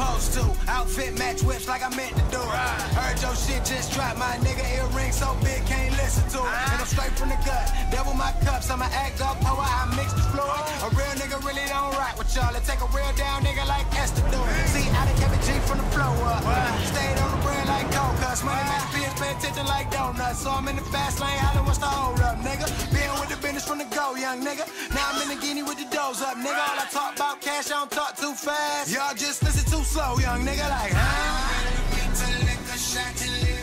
supposed to. Outfit match whips like I meant to do. Heard your shit just dropped, my nigga. Earring so big, can't listen to it. And I'm straight from the gut. Double my cups, I'ma act up, power, I mix the fluid. A real nigga really don't rock with y'all. It take a real down nigga like Esther do it. See, I done kept a G from the flow up. Stayed on the bread like cold cuts. Money man, bitch, pay attention like donuts. So I'm in the fast lane, holla what's the hold up, nigga. Been with the business from the go, young nigga. Now I'm in the guinea with the doors up, nigga. All I talk about cash, I don't talk too fast. Y'all just listen too slow, young nigga, like, huh? Liquor shot to live.